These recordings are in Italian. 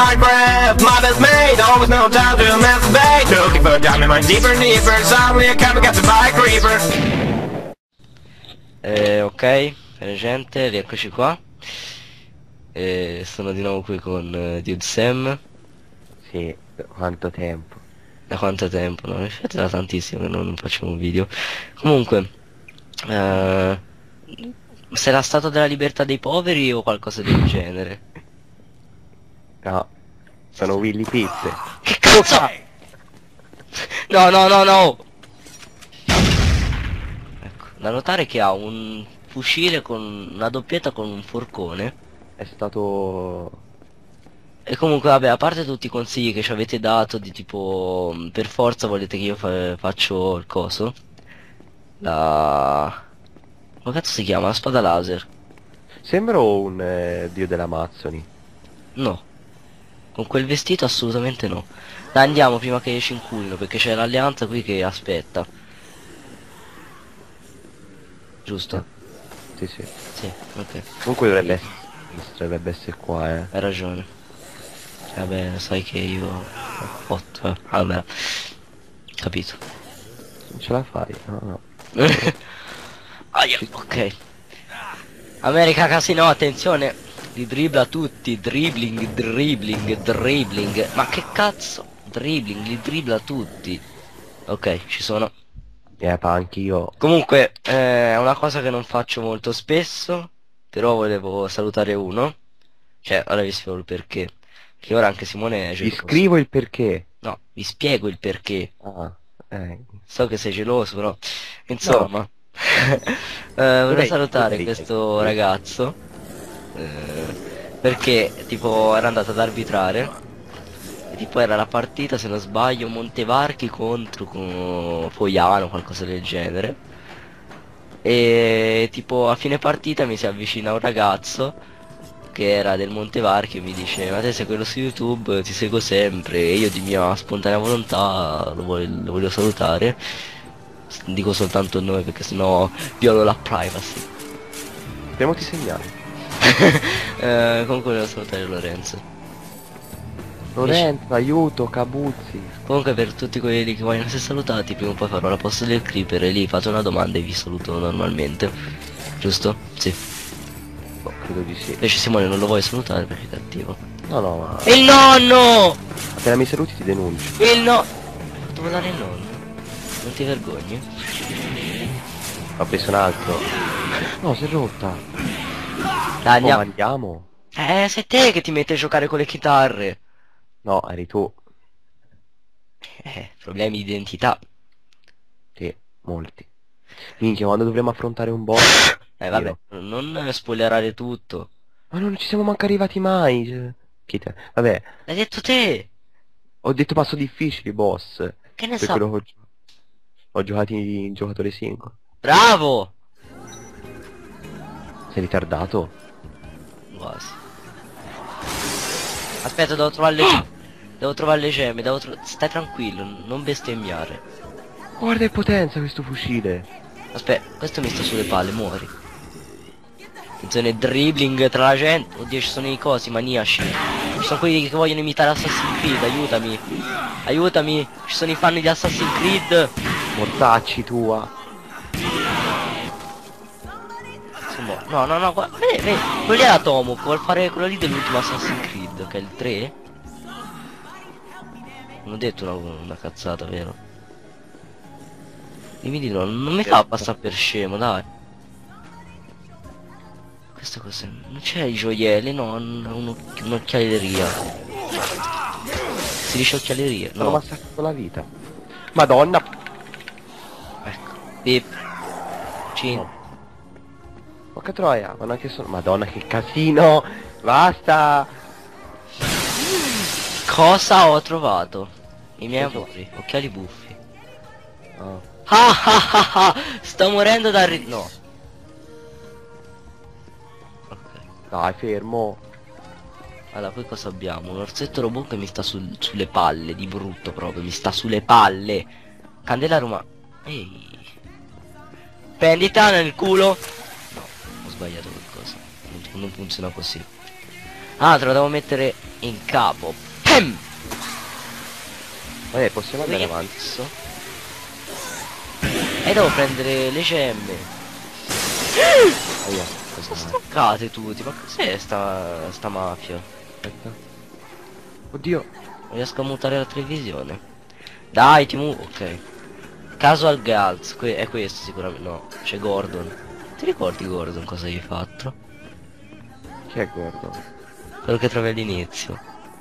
my breath. My best mate, always no time to masturbate. Looking for a diamond, mine deeper and deeper. Suddenly I come got to buy a creeper. Ok, gente, rieccoci qua. Sono di nuovo qui con Dude Sam. Sì, quanto tempo. Da quanto tempo? No, in effetti da tantissimo che non facciamo un video. Comunque, sarà stato della libertà dei poveri o qualcosa del genere? No, sono Willy Pizze. Che cazzo? No, no, no, no! Ecco, da notare che ha un fucile con una doppietta con un forcone. È stato... E comunque vabbè, a parte tutti i consigli che ci avete dato di tipo per forza volete che io faccio il coso, la... come cazzo si chiama? La spada laser? Sembro un dio dell'Amazzoni. No, con quel vestito assolutamente no. Dai, andiamo prima che ci inculino perché c'è l'alleanza qui che aspetta. Giusto? Sì, sì. Sì, ok. Comunque dovrebbe essere qua, eh. Hai ragione. Vabbè, sai che io ho fatto, vabbè. Capito. Non ce la fai, no, no. Aia, ok. America Casino, attenzione. Li dribbla tutti. Dribbling, dribbling, dribbling. Ma che cazzo? Dribbling, li dribbla tutti. Ok, ci sono. Anch'io. Comunque, è una cosa che non faccio molto spesso. Però volevo salutare uno. Cioè, ora vi spiego il perché. Che ora anche Simone è Ti geloso. scrivo il perché. No, vi spiego il perché. Ah, So che sei geloso, però. Insomma. Volevo salutare questo ragazzo. Perché tipo era andato ad arbitrare. E tipo era la partita, se non sbaglio, Montevarchi contro Foiano, qualcosa del genere. E tipo a fine partita mi si avvicina un ragazzo che era del Montevarchi e mi dice: ma te sei quello su YouTube, ti seguo sempre. E io di mia spontanea volontà lo voglio salutare. Dico soltanto il nome perché sennò violo la privacy. Speriamo ti segnali. Comunque volevo salutare Lorenzo. Lorenzo, aiuto, Cabuzzi. Comunque per tutti quelli che vogliono essere salutati, prima o poi farò la posta del creeper e lì fate una domanda e vi saluto normalmente. Giusto? Sì. No, credo di sì. Invece Simone non lo vuoi salutare perché è cattivo. No, no, ma... Il nonno! appena mi saluti ti denuncio. Il no... Hai fatto volare il nonno? Non ti vergogni? Ho preso un altro. No, si è rotta. Dai, Oh, andiamo. andiamo. Sei te che ti metti a giocare con le chitarre. No, eri tu. Problemi di identità. Sì, molti. Minchia, quando dovremo affrontare un boss... Vabbè, non spoilerare tutto. Ma non ci siamo manco arrivati mai. Vabbè, L'hai detto te! ho detto passo difficili, boss. Che ne Per so? quello che ho giocato in giocatore singolo. Bravo! Sei ritardato? Quasi. Aspetta, devo trovare le devo trovare le gemme, stai tranquillo, non bestemmiare. Guarda che potenza questo fucile. Aspetta, questo mi sta sulle palle, muori. Attenzione, dribbling tra la gente. Oddio, ci sono i cosi maniaci. Ci sono quelli che vogliono imitare Assassin's Creed, aiutami. Aiutami, ci sono i fan di Assassin's Creed. Mortacci tua. No, no, no, vedi, quello lì era Tomo, vuol fare quello lì dell'ultimo Assassin's Creed, che è il 3. Non ho detto una cazzata, vero? Dimmi di no, non mi fa passare per scemo, dai. Questa cosa... non c'è i gioielli, no, un'occhialeria. Si dice occhialeria, Sono no. massacrato la vita. Madonna. Ecco, pip. Cin. Porca troia, ma che sono... Madonna che casino. Basta. Cosa ho trovato? I miei amori, occhiali buffi. Oh. Ah ah ah ah, sto morendo da no. Ok. Dai, fermo. Allora, poi cosa abbiamo? Un orsetto robot che mi sta sulle palle, di brutto proprio, mi sta sulle palle. Candela Roma. Ehi. Prendita nel culo. No, ho sbagliato qualcosa. Non funziona così. Ah, te lo devo mettere in capo. Pem! Vabbè, possiamo andare Dove avanti. cazzo? E devo prendere le gemme. Aia, Sono cosa? stoccate tutti, ma cos'è sta mafia? Aspetta. Oddio. Non riesco a mutare la televisione. Dai, ti muovo. Ok. Casual Girls, è questo sicuramente. No, c'è Gordon. Ti ricordi Gordon cosa hai fatto? Chi è Gordon? Quello che trovi all'inizio.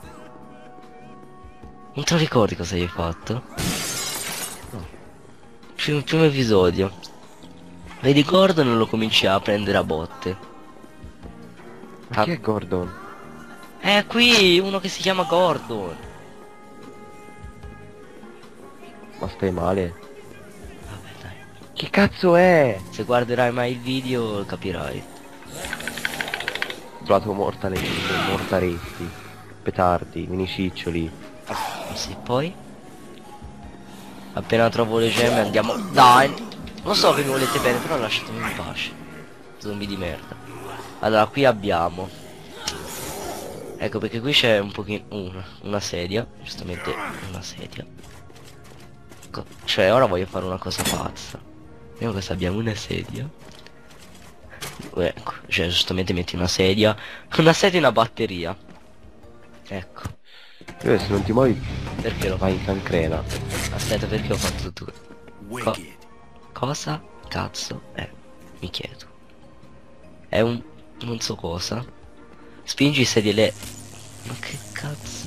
Non te lo ricordi cosa hai fatto? No. Primo episodio. Vedi Gordon e lo cominci a prendere a botte. Ma chi è Gordon? È qui uno che si chiama Gordon. Ma stai male? Vabbè dai. Che cazzo è? Se guarderai mai il video capirai. Ho trovato mortaretti, petardi, miniciccioli. Sì, poi? Appena trovo le gemme andiamo. Dai! Lo so che mi volete bene, però lasciatemi in pace. Zombie di merda. Allora, qui abbiamo. Ecco perché qui c'è un pochino. Una sedia. Giustamente una sedia. Cioè, ora voglio fare una cosa pazza. Vediamo cosa abbiamo, una sedia. Ecco, cioè giustamente metti una sedia. Una sedia e una batteria. Ecco. Io se non ti muovi Perché lo vai in cancrena. Aspetta, perché ho fatto tutto cosa cazzo è? Mi chiedo. È un non so cosa. Spingi sedile. Ma che cazzo?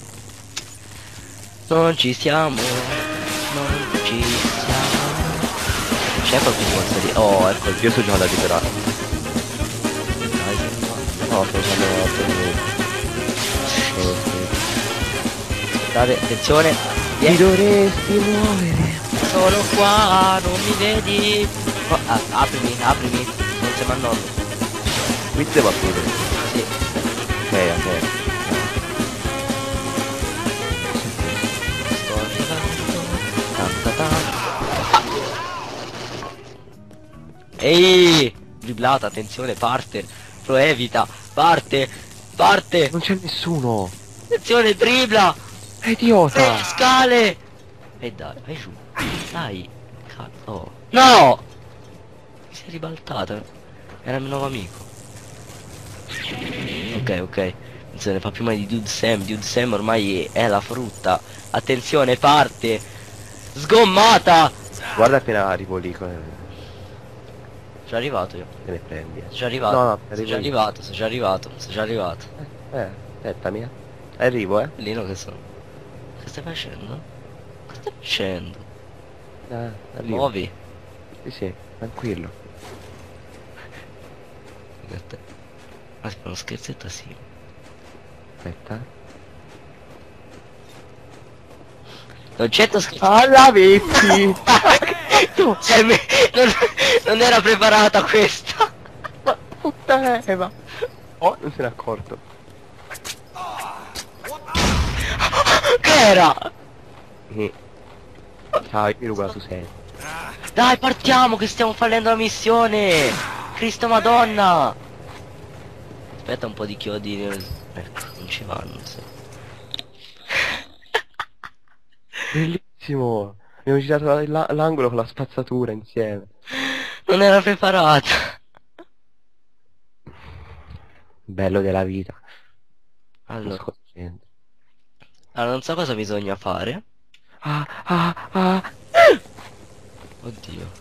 Non ci siamo. Non ci siamo. C'è qualcuno a sedile. Oh, ecco il Io sto giocando a liberare. dai, No, sto giocando a guardate, attenzione. Ti Vieni, dovresti muovere. sono qua, non mi vedi. Oh, aprimi, aprimi. Non sei mal nonno. Qui devo aprire. Sì. Ok. Sto arrivando. Ta ta ta. Ehi! Driblata, attenzione, parte. Lo evita. Parte. Parte. Non c'è nessuno. Attenzione, dribla. È idiota. Scale. E dai, vai giù. Dai. Cazzo. Oh. No! Mi sei ribaltata. Era il mio nuovo amico. Ok. Attenzione, fa prima di Dude Sam. Dude Sam ormai è la frutta. Attenzione, parte. Sgommata. Guarda appena arrivo lì. Te Sono arrivato io. ne prendi. Sono già arrivato. No, sono arrivo già io. arrivato, sono già arrivato, sono già arrivato. Aspettami. Arrivo, Lino che sono. Che stai facendo? Che stai facendo? Arrivo. Muovi. Sì, tranquillo. Aspetta, uno scherzetto sì. Aspetta. L'oggetto scherzetto. Alla vecchi! Cioè, non era preparata questa. Ma puttana Eva! Oh, non se n'è accorto. Che era? Ciao, io mi rubo la tua serie. Dai, partiamo che stiamo fallendo la missione. Cristo Madonna. Aspetta un po' di chiodi. Ecco, non ci vanno. Sì. Bellissimo! Abbiamo girato l'angolo con la spazzatura insieme. Non era preparata. Bello della vita. Allora, Nascondendo. non so cosa bisogna fare. Ah. Oddio.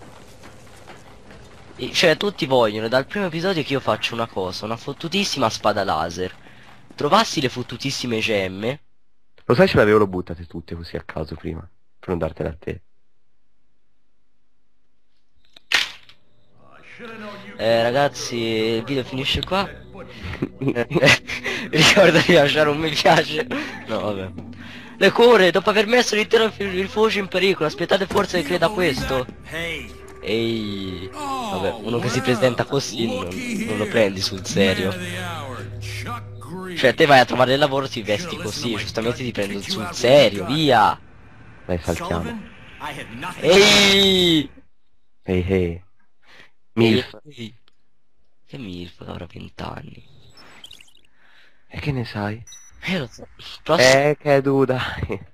Cioè, tutti vogliono dal primo episodio che io faccio una cosa, una fottutissima spada laser. Trovassi le fottutissime gemme. Lo sai, ce le avevo buttate tutte così a caso prima. Per non dartene a te. Ragazzi, il video finisce qua. Ricorda di lasciare un mi piace. No, vabbè. Le cure, dopo aver messo l'intero rifugio in pericolo, aspettate forse che creda a questo. Ehi. Vabbè, uno che si presenta così non lo prendi sul serio. Cioè, te vai a trovare il lavoro, ti vesti così, giustamente ti prendo sul serio, via. Dai, saltiamo. Ehi. Ehi. Milf. Che Milf, avrà 20 anni. E che ne sai? Lo so. Prossimo. Che du, dai.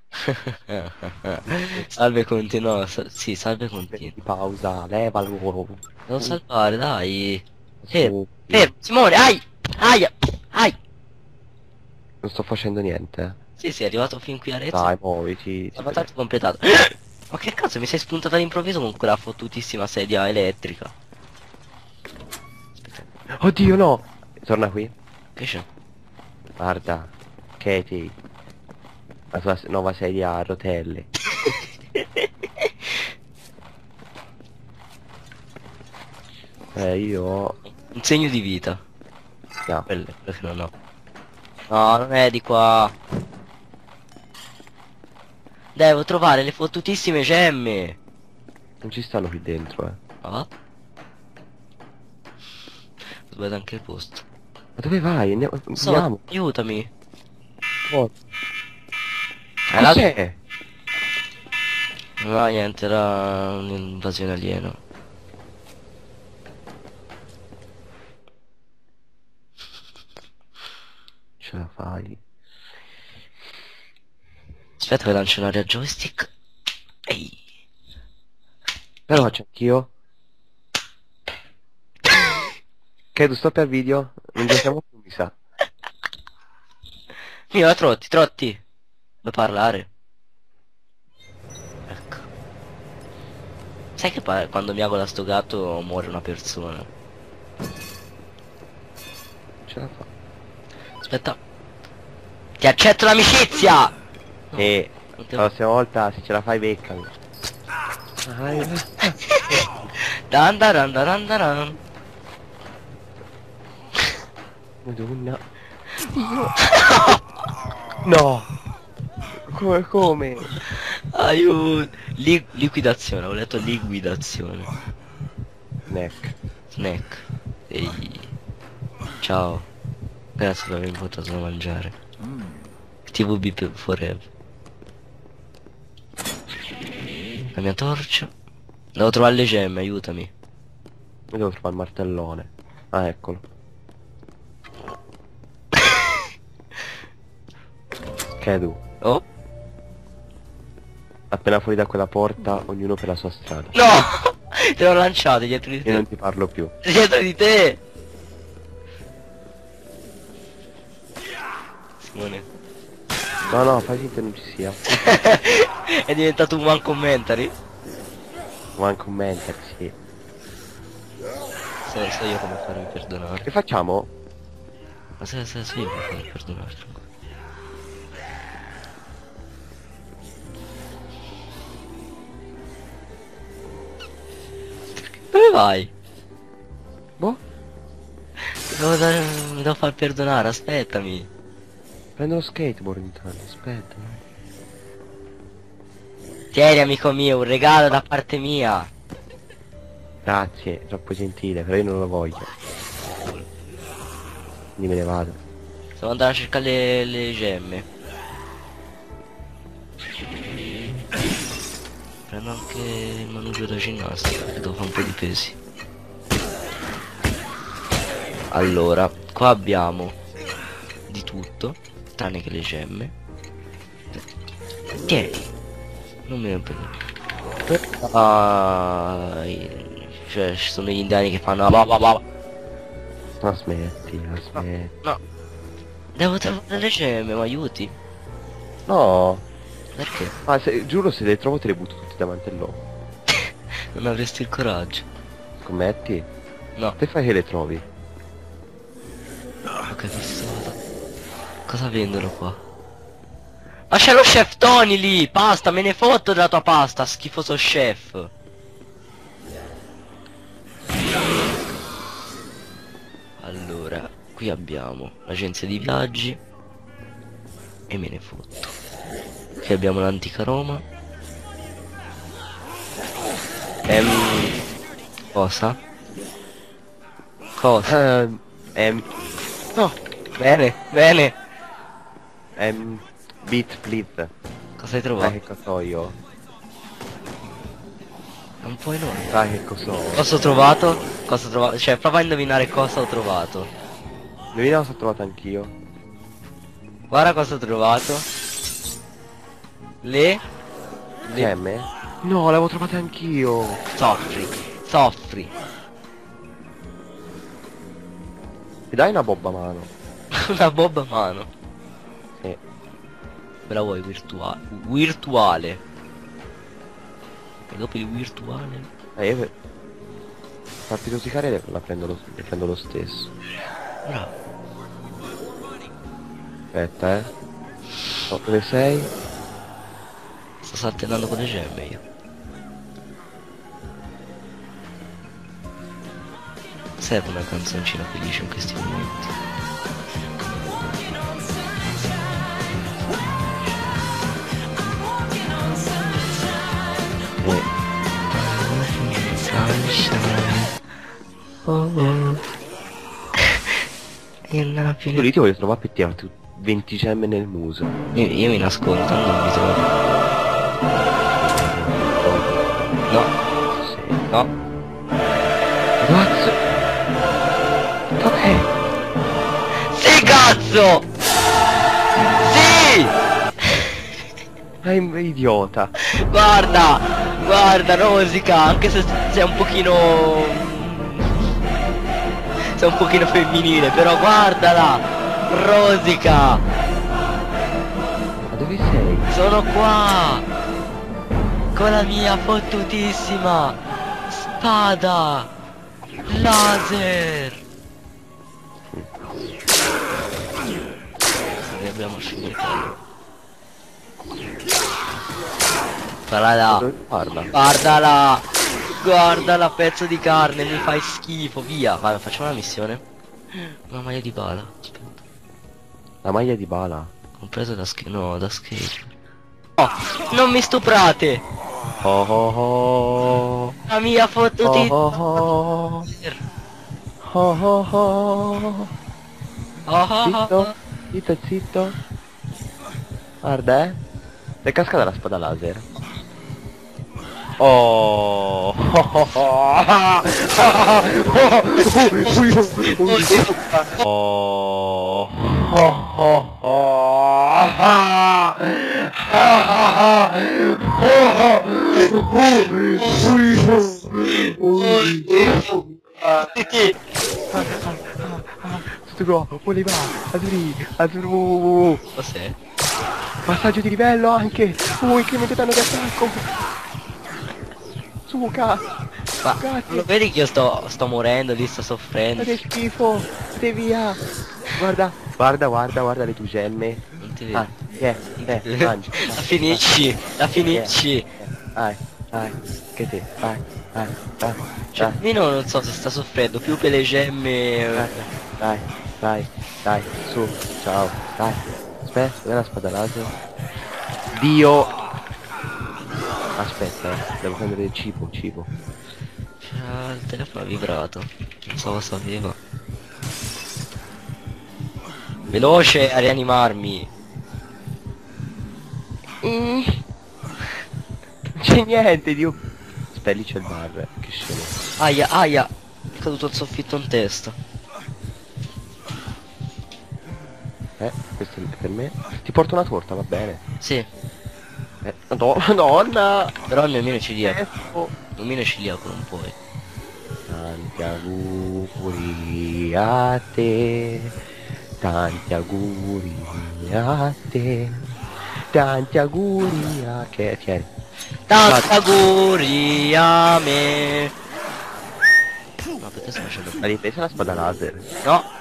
Salve Conti, no, sì, salve Conti. Metti pausa, levalo. Devo salvare, dai. Su. Simone, ai! Aia! Ai! Non sto facendo niente. Sì, sì, è arrivato fin qui a Arezzo. Dai, muoviti. Salvataggio completato. Ma che cazzo, mi sei spuntato all'improvviso con quella fottutissima sedia elettrica. Oddio, no. Torna qui. Che c'è? Guarda, Katie. La tua nuova sedia a rotelle. Io ho... Un segno di vita. No. Quello che non ho. No, non è di qua. Devo trovare le fottutissime gemme. Non ci stanno qui dentro, Ah? Ho sbagliato anche il posto. Ma dove vai? Andiamo. So, aiutami. Oh. La- Cos'è? No, niente, era un'invasione aliena. Ce la fai? Aspetta che lancio un'area joystick. Ehi. Però faccio anch'io. Che tu stoppi al video? Non giochiamo più, mi sa. Mio, Trotti, Trotti. Vuoi parlare? Ecco. Sai che quando miagola sto gatto muore una persona? Ce la fa. Aspetta. Ti accetto l'amicizia! E Non te- la prossima volta se ce la fai beccami. Dan dan dan dan dan. Madonna. No. Come? Aiuto. Liquidazione, ho letto liquidazione. Neck. Snack. Ehi. Ciao. Grazie per avermi portato da mangiare. TVB forever. La mia torcia. Devo trovare le gemme, aiutami. Io devo trovare il martellone. Ah, eccolo. Che tu? Oh? Appena fuori da quella porta, ognuno per la sua strada. No! Te l'ho lanciato dietro di Io te. non ti parlo più. Dietro di te! Simone. No, no, fai finta che non ci sia. È diventato un one commentary? One commenter, sì. So io come farmi perdonare. Che facciamo? Ma se io come farmi perdonare. Dove vai? Boh, Mi devo far perdonare, aspettami. prendo lo skateboard intanto, aspetta. Tieni amico mio, un regalo da parte mia. Grazie, troppo gentile, però io non lo voglio. Quindi me ne vado. Devo andare a cercare le gemme. Prendo anche il manubrio da ginnastica, che devo fare un po' di pesi. Allora, qua abbiamo di tutto, tranne che le gemme. Tieni. Non mi prendo. Cioè, ci sono gli indiani che fanno Ma smetti, smetti. No. Devo trovare le gemme, mi aiuti? No, Perché? ma giuro se le trovo te le butto tutte davanti all'uomo. Non avresti il coraggio. Scommetti? No. Te fai che le trovi? Ok, passato. Cosa vendono qua? Ma c'è lo chef Tony lì! Pasta, me ne fotto della tua pasta, schifoso chef! Allora, qui abbiamo l'agenzia di viaggi. E me ne fotto. Qui abbiamo l'antica Roma. Cosa? Cosa? No, Bene, bene. beat please. Cosa hai Sai trovato? che cosa ho io? Non puoi no. Sai che cosa ho? Cosa ho trovato? Cosa ho trovato? Cioè, prova a indovinare cosa ho trovato. Indovina cosa ho trovato anch'io? Guarda cosa ho trovato. Le Gemme? No, l'avevo trovata anch'io. soffri. Soffri. Mi dai una bobba a mano? Una bob a mano. Sì. Me la vuoi virtuale? Virtuale. E dopo il virtuale. Io per farti rosicare la prendo lo stesso. Bravo. Aspetta, dove sei? Sto saltellando con le gemme io. Serve una canzoncina felice in questi momenti. Oh oh. Io non ho più. Lì ti voglio trovare per tirarti 20 gemme nel muso. Io mi nascondo, non mi trovo. No, Sì. no. Cazzo! Dov'è? Sì, cazzo! Sì! Idiota! Guarda! Guarda, Rosica, anche se sei un pochino... sei un pochino femminile, però guardala! Rosica! Ma dove sei? Sono qua! Con la mia fottutissima spada laser! Ne abbiamo finito. Guarda là! Guarda. Guardala! Guardala, pezzo di carne, mi fai schifo, via! Vai, facciamo una missione. Una maglia di bala. Aspetta. La maglia di bala. Compreso da no, da skate. Oh, non mi stuprate! Oh oh oh. La mia fottuti... Oh oh oh. Oh oh oh. Zitto, zitto, zitto. Guarda, è cascata la spada laser. Oh. Tutto voleva Azuru. Cos'è? Passaggio di livello anche. Incremento danno di attacco. Suca. Ma Cazzo. lo vedi che io sto morendo lì, sto soffrendo. Che schifo. Stai via. Guarda, guarda, guarda, guarguarda le tue gemme. Non ti vedo. Ah, mangi. La finisci, la finisci. Vai, che te, vai. Cioè, io non so se sta soffrendo più per le gemme. Dai, su, ciao, dai. Aspetta, dov'è la spada laser? Dio! Aspetta, devo prendere il cibo. Cioè, il telefono ha vibrato. Non so cosa aveva. Veloce a rianimarmi. Non c'è niente, Dio. Aspetta, lì c'è il bar, che scemo. Aia, aia. È caduto il soffitto in testa. Questo è per me. Ti porto una torta, va bene? Sì, Madonna! però il mio mino è celiaco. Ecco. Il mino è celiaco, non puoi. Tanti auguri a te. Tanti auguri a te. Tanti auguri a che tieni. Tanti auguri a me. Ma perché sto facendo? Ma ripresa la spada laser. No.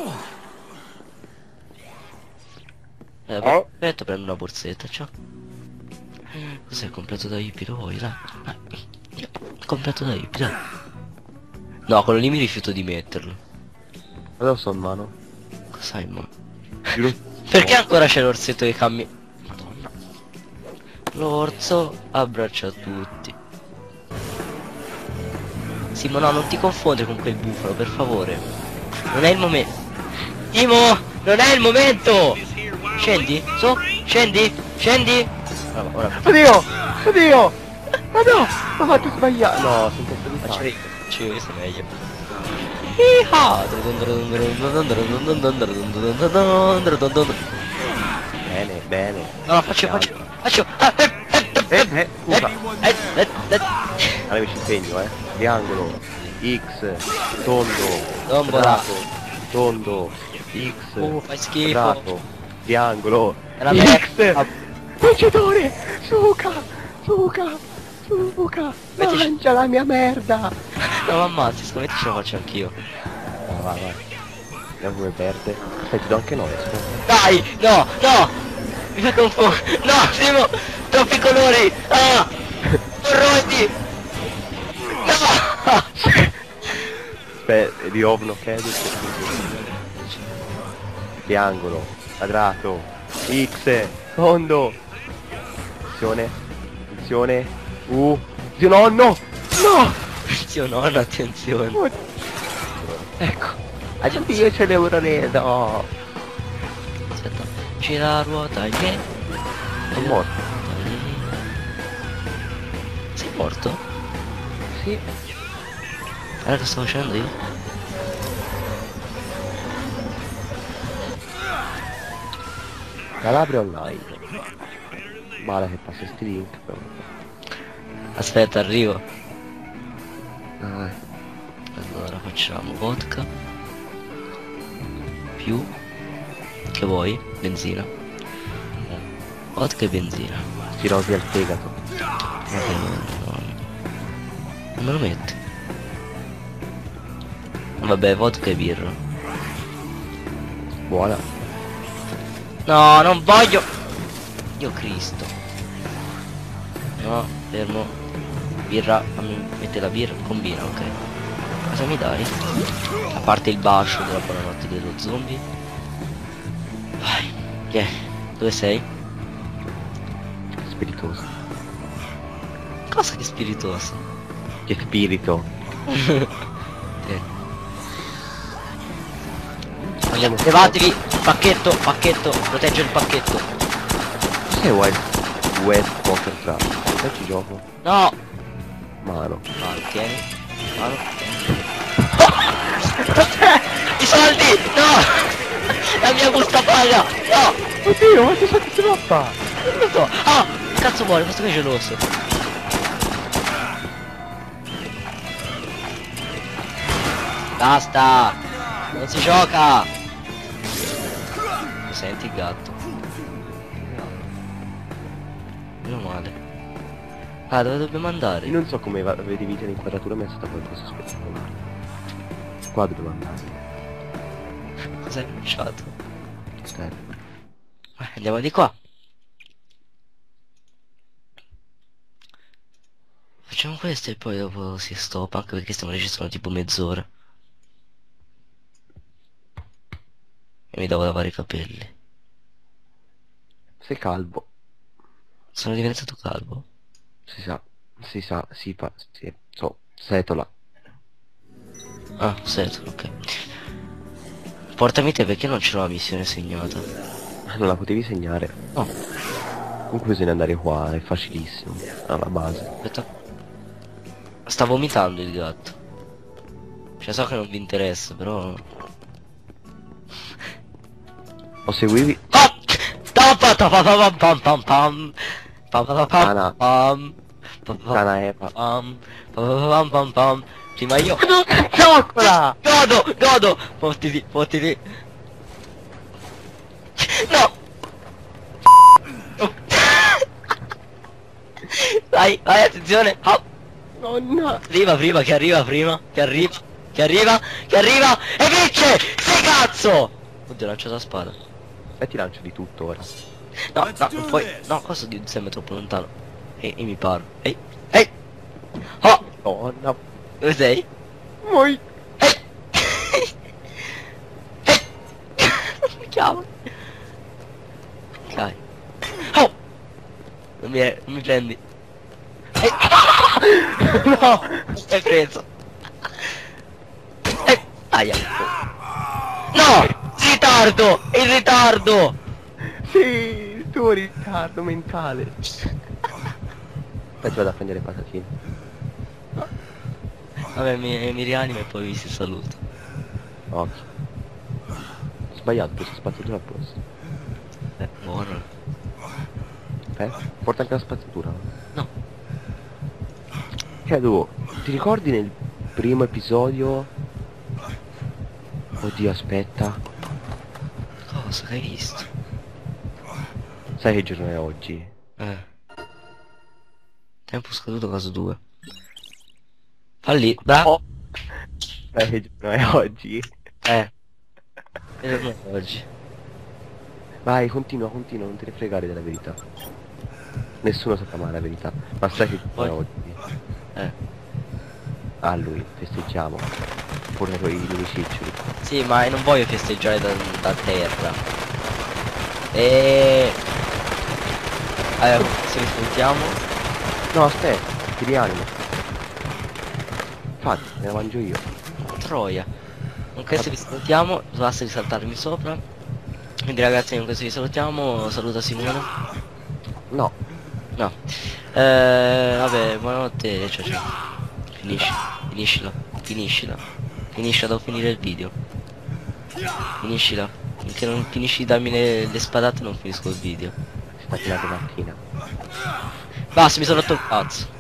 Aspetta, prendo una borsetta, ciao. Cos'è? Completo da hippie, lo vuoi, dai? Completo da hippie, dai. No, quello lì mi rifiuto di metterlo. Cosa sto in mano? Cos'hai in mano? Giuro. Perché ancora c'è l'orsetto che cambia? Madonna. L'orso abbraccia tutti. Simo, no, non ti confondere con quel bufalo, per favore. Non è il momento. Simo, non è il momento! Scendi, su, scendi. Ora. Oddio! Ma no! Ho fatto sbagliare! No, sono testa di Faccio faccia. io, questo è meglio. Iha! Bene, bene. No, faccio. Scusa. Allora mi ci impegno, triangolo, X, tondo, Tombola. quadrato, tondo, X, Fai schifo. quadrato, triangolo, Era X, vincitore, suca, mangia la mia merda. No, ma ammazzi, scommetti ce la faccio anch'io. Vai. Vediamo come perde. Aspetta, ti do anche 9, Dai, no. Mi fai confondere. No, Simo, troppi colori. Ah, rotti. No. Aspetta, di ovno chiedo. Triangolo, quadrato, X, tondo. Attenzione, zio nonno! No! Zio nonno, attenzione. Ecco, addio ce l'euro no! Aspetta, gira la ruota, Sono morto. Sei morto? Sì. Guarda che sto facendo io. Calabria online. Male che passa sti link però. Aspetta, arrivo. Dai. Allora facciamo vodka più che vuoi? Benzina. Vodka e benzina. Cirrosi al fegato. Non me lo metti. Vabbè, vodka e birra. Buona. No, non voglio. Dio Cristo. No, fermo. Birra, mette la birra, combina, ok. Cosa mi dai? A parte il bacio della buonanotte dello zombie. Vai. Dove sei? Spiritoso. Cosa che spiritoso? Che spirito. Andiamo, levatevi! Pacchetto, proteggo il pacchetto. Sei West Poker Trap. Poi ci gioco. No! Mano. Tieni. Mano. I soldi! No! La mia busta paga! No! Oddio, ma che sa che si va a fare? Non lo so! Ah! Cazzo vuole, questo che è geloso! Basta! Non si gioca! Senti il gatto. Meno male. Ah, dove dobbiamo andare? Io non so come vedi vita l'inquadratura, mi è stata qualcosa spettacolare. Qua dobbiamo andare. Cosa hai lanciato? Aspetta. Andiamo di qua. Facciamo questo e poi dopo si stoppa, anche perché stiamo registrando tipo mezz'ora. E mi devo lavare i capelli. Sei calvo. Sono diventato calvo? Setola. Ah, seto, ok. Portami te perché non c'è la missione segnata. Non la potevi segnare. No, Comunque bisogna andare qua, è facilissimo. Alla base. aspetta. Sta vomitando il gatto. Cioè so che non vi interessa, però... O seguivi. Ah! Pam pam pam Sana. pam Sana Eva. pam pam. Prima io. Cioccola! Godo! Fottiti. No! Vai, attenzione! Oh. Nonna! Prima, che arriva prima. Che arriva! E vince! Sei cazzo! Oddio, lancio la spada. E ti lancio di tutto ora. No, non puoi. No, cosa di sembra troppo lontano. E mi paro. Ehi! Oh! Nonna! Dove sei? Moi! Non mi chiamo. Ok. Oh! Non mi prendi. No! Hai preso. Aia. No! Ritardo! In ritardo! Sì, il tuo ritardo mentale. Aspetta, vado a prendere le patatine. Vabbè, mi rianima e poi si saluta. Occhio. Sbagliato, questa spazzatura a posto. Buono. Porta anche la spazzatura. No. Cioè tu, ti ricordi nel primo episodio? Oddio, aspetta. Cosa che hai visto? Sai che giorno è oggi? Tempo scaduto caso 2. Falli, bravo. Sai che giorno è oggi? Che giorno è oggi? Vai, continua, non te ne fregare della verità. Nessuno sa mai la verità. Ma sai che giorno è oggi? A lui, festeggiamo. Portato i miei ciccioli. Sì, ma non voglio festeggiare da terra. Allora, se li salutiamo. No, aspetta, ti rianimo. Infatti, me la mangio io. Troia. Con questo vi salutiamo, basta di saltarmi sopra. Quindi ragazzi, con questo vi salutiamo. Saluta Simone. No. No. Vabbè, buonanotte, ciao ciao. Finiscila. Finiscila, devo finire il video. Finiscila. Finché non finisci di darmi le spadate non finisco il video. Si sta tirando macchina. Basta, mi sono rotto il cazzo.